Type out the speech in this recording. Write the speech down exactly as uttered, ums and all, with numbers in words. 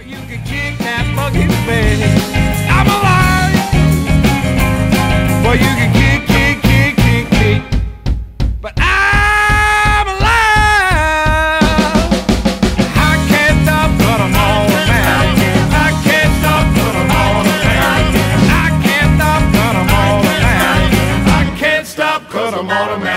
You can kick that monkey, baby. I'm alive. Well, you can kick, kick, kick, kick, kick. But I'm alive. I can't stop, but I'm on a man. I can't stop, but I'm on a man. I can't stop, but I'm on a man. I can't stop, 'cause I'm on a man.